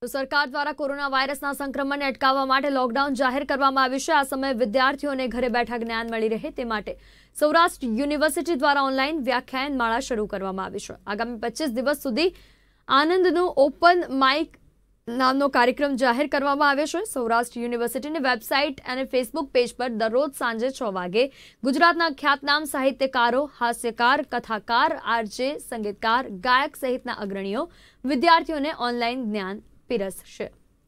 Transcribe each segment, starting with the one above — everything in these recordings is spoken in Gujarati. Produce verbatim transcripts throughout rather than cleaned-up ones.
તો સરકાર દ્વારા કોરોના વાયરસના સંક્રમણને અટકાવવા માટે લોકડાઉન જાહેર કરવામાં આવ્યું છે। આ સમયે વિદ્યાર્થીઓને ઘરે બેઠા જ્ઞાન મળી રહે તે માટે સૌરાષ્ટ્ર યુનિવર્સિટી દ્વારા ઓનલાઈન વ્યાખ્યાન માળા શરૂ કરવામાં આવી છે। આગામી પચીસ દિવસ સુધી આનંદનું ઓપન માઇક નામનો કાર્યક્રમ જાહેર કરવામાં આવ્યો છે। સૌરાષ્ટ્ર યુનિવર્સિટીની વેબસાઇટ અને ફેસબુક પેજ પર દરરોજ સાંજે છ વાગે ગુજરાતના ખ્યાતનામ સાહિત્યકારો, હાસ્યકાર, કથાકાર, આરજે, સંગીતકાર, ગાયક સહિતના અગ્રણીઓ વિદ્યાર્થીઓને ઓનલાઈન જ્ઞાન પીરસશે।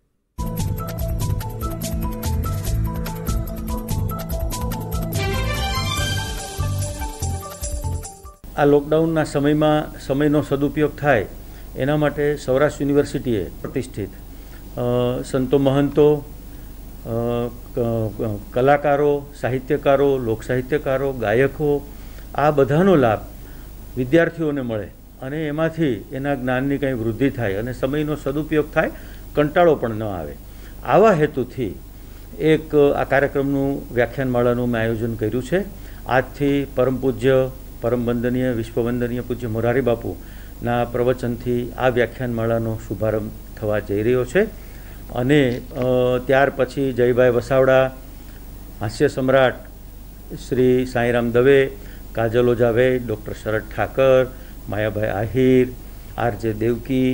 આ લોકડાઉનના સમયમાં સમયનો સદુપયોગ થાય એના માટે સૌરાષ્ટ્ર યુનિવર્સિટીએ પ્રતિષ્ઠિત સંતો મહંતો, કલાકારો, સાહિત્યકારો, લોકસાહિત્યકારો, ગાયકો આ બધાનો લાભ વિદ્યાર્થીઓને મળે અને એમાંથી એના જ્ઞાનની કંઈ વૃદ્ધિ થાય અને સમયનો સદુપયોગ થાય, કંટાળો પણ ન આવે, આવા હેતુથી એક આ કાર્યક્રમનું વ્યાખ્યાનમાળાનું મેં આયોજન કર્યું છે। આજથી પરમ પૂજ્ય પરમ વંદનીય વિશ્વવંદનીય પૂજ્ય મોરારી બાપુના પ્રવચનથી આ વ્યાખ્યાનમાળાનો શુભારંભ થવા જઈ રહ્યો છે અને ત્યાર પછી જયભાઈ વસાવડા, હાસ્ય સમ્રાટ શ્રી સાંઈરામ દવે, કાજલ ઓઝાવે, ડૉક્ટર શરદ ઠાકર, માયાભાઈ આહિર, આરજે દેવકી,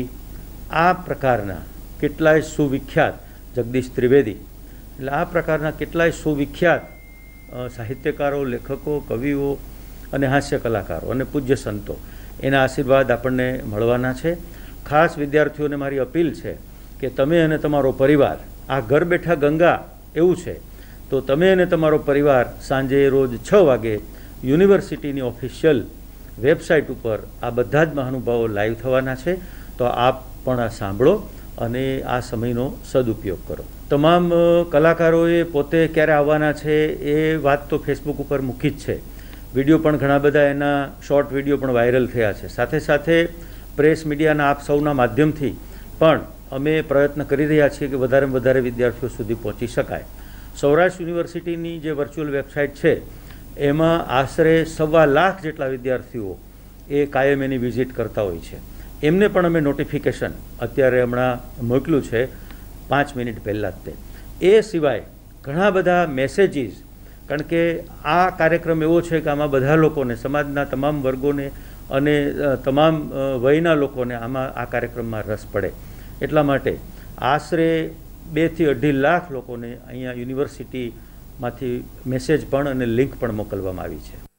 આ પ્રકારના કેટલાય સુવિખ્યાત, જગદીશ ત્રિવેદી, એટલે આ પ્રકારના કેટલાય સુવિખ્યાત સાહિત્યકારો, લેખકો, કવિઓ અને હાસ્ય કલાકારો અને પૂજ્ય સંતો એના આશીર્વાદ આપણને મળવાના છે। ખાસ વિદ્યાર્થીઓને મારી અપીલ છે કે તમે અને તમારો પરિવાર, આ ઘર બેઠા ગંગા એવું છે, તો તમે અને તમારો પરિવાર સાંજે રોજ છ વાગે યુનિવર્સિટીની ઓફિશિયલ વેબસાઇટ ઉપર આ બધા જ મહાનુભાવો લાઈવ થવાના છે, તો આપ પણ આ સાંભળો અને આ સમયનો સદુપયોગ કરો। તમામ કલાકારોએ પોતે ક્યારે આવવાના છે એ વાત તો ફેસબુક ઉપર મૂકી જ છે, વિડીયો પણ ઘણા બધા એના શોર્ટ વિડીયો પણ વાયરલ થયા છે। સાથે સાથે પ્રેસ મીડિયાના આપ સૌના માધ્યમથી પણ અમે પ્રયત્ન કરી રહ્યા છીએ કે વધારેમાં વધારે વિદ્યાર્થીઓ સુધી પહોંચી શકાય। સૌરાષ્ટ્ર યુનિવર્સિટીની જે વર્ચ્યુઅલ વેબસાઇટ છે એમાં આશરે સવા લાખ જેટલા વિદ્યાર્થીઓ એ કાયમ એની વિઝિટ કરતા હોય છે, એમને પણ અમે નોટિફિકેશન અત્યારે હમણાં મોકલ્યું છે પાંચ મિનિટ પહેલાં જ તે। એ સિવાય ઘણા બધા મેસેજીસ, કારણ કે આ કાર્યક્રમ એવો છે કે આમાં બધા લોકોને, સમાજના તમામ વર્ગોને અને તમામ વયના લોકોને આમાં આ કાર્યક્રમમાં રસ પડે, એટલા માટે આશરે બેથી અઢી લાખ લોકોને અહીંયા યુનિવર્સિટીમાંથી મેસેજ પણ અને લિંક પણ મોકલવામાં આવી છે।